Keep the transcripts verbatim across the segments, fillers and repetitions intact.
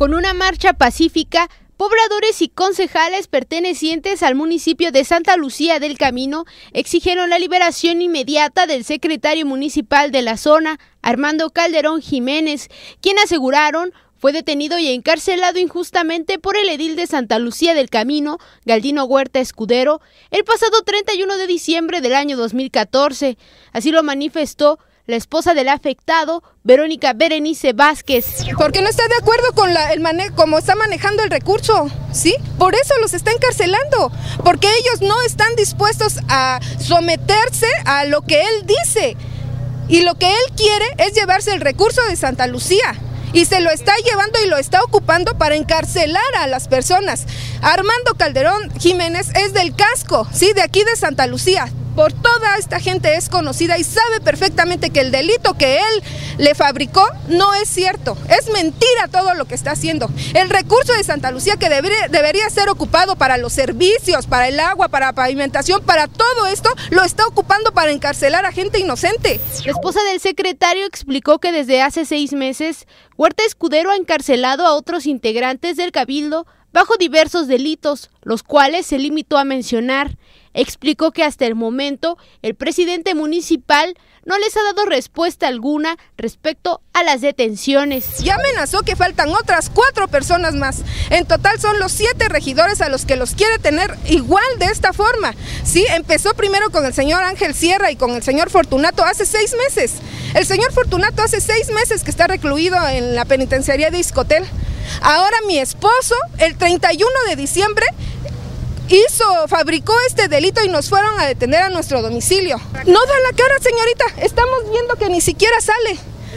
Con una marcha pacífica, pobladores y concejales pertenecientes al municipio de Santa Lucía del Camino exigieron la liberación inmediata del secretario municipal de la zona, Armando Calderón Jiménez, quien aseguraron fue detenido y encarcelado injustamente por el edil de Santa Lucía del Camino, Galdino Huerta Escudero, el pasado treinta y uno de diciembre del año dos mil catorce. Así lo manifestó la esposa del afectado, Verónica Berenice Vázquez. Porque no está de acuerdo con la, el mane cómo está manejando el recurso, ¿sí? Por eso los está encarcelando, porque ellos no están dispuestos a someterse a lo que él dice. Y lo que él quiere es llevarse el recurso de Santa Lucía. Y se lo está llevando y lo está ocupando para encarcelar a las personas. Armando Calderón Jiménez es del casco, ¿sí? De aquí de Santa Lucía. Por toda esta gente es conocida y sabe perfectamente que el delito que él le fabricó no es cierto, es mentira todo lo que está haciendo. El recurso de Santa Lucía que debería, debería ser ocupado para los servicios, para el agua, para pavimentación, para todo esto, lo está ocupando para encarcelar a gente inocente. La esposa del secretario explicó que desde hace seis meses, Huerta Escudero ha encarcelado a otros integrantes del Cabildo bajo diversos delitos, los cuales se limitó a mencionar. Explicó que hasta el momento el presidente municipal no les ha dado respuesta alguna respecto a las detenciones. Ya amenazó que faltan otras cuatro personas más. En total son los siete regidores a los que los quiere tener igual de esta forma. Sí, empezó primero con el señor Ángel Sierra y con el señor Fortunato hace seis meses. El señor Fortunato hace seis meses que está recluido en la penitenciaría de Ixcotel. Ahora mi esposo, el treinta y uno de diciembre, hizo, fabricó este delito y nos fueron a detener a nuestro domicilio. No da la cara, señorita, estamos viendo que ni siquiera sale.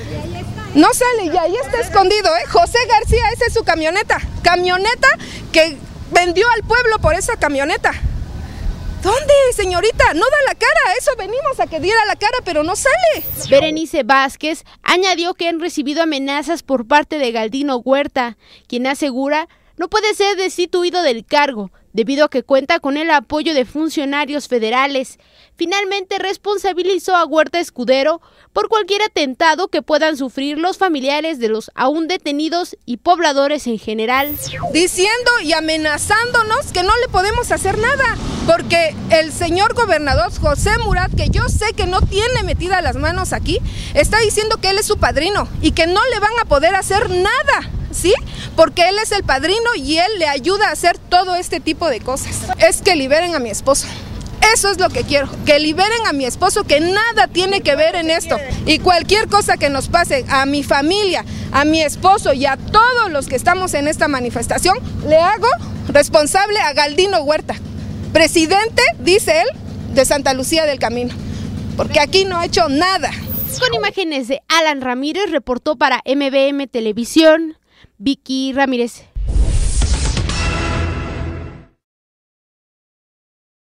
No sale y ahí está escondido, ¿eh? José García, esa es su camioneta. Camioneta que vendió al pueblo por esa camioneta. ¿Dónde, señorita? No da la cara, eso venimos a que diera la cara, pero no sale. Berenice Vázquez añadió que han recibido amenazas por parte de Galdino Huerta, quien asegura no puede ser destituido del cargo, debido a que cuenta con el apoyo de funcionarios federales. Finalmente responsabilizó a Huerta Escudero por cualquier atentado que puedan sufrir los familiares de los aún detenidos y pobladores en general. Diciendo y amenazándonos que no le podemos hacer nada, porque el señor gobernador José Murat, que yo sé que no tiene metida las manos aquí, está diciendo que él es su padrino y que no le van a poder hacer nada. ¿Sí? Porque él es el padrino y él le ayuda a hacer todo este tipo de cosas. Es que liberen a mi esposo. Eso es lo que quiero, que liberen a mi esposo, que nada tiene que ver en esto. Y cualquier cosa que nos pase a mi familia, a mi esposo y a todos los que estamos en esta manifestación, le hago responsable a Galdino Huerta, presidente, dice él, de Santa Lucía del Camino, porque aquí no ha hecho nada. Con imágenes de Alan Ramírez, reportó para M B M Televisión, Vicky Ramírez.